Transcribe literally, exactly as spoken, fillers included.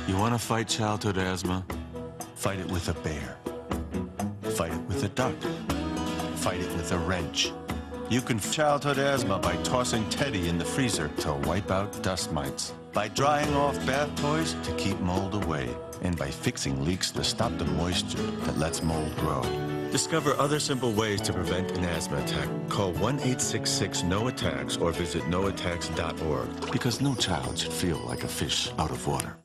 You want to fight childhood asthma? Fight it with a bear. Fight it with a duck. Fight it with a wrench. You can fight childhood asthma by tossing Teddy in the freezer to wipe out dust mites, by drying off bath toys to keep mold away, and by fixing leaks to stop the moisture that lets mold grow. Discover other simple ways to prevent an asthma attack. Call one eight six six N O attacks or visit no attacks dot org. Because no child should feel like a fish out of water.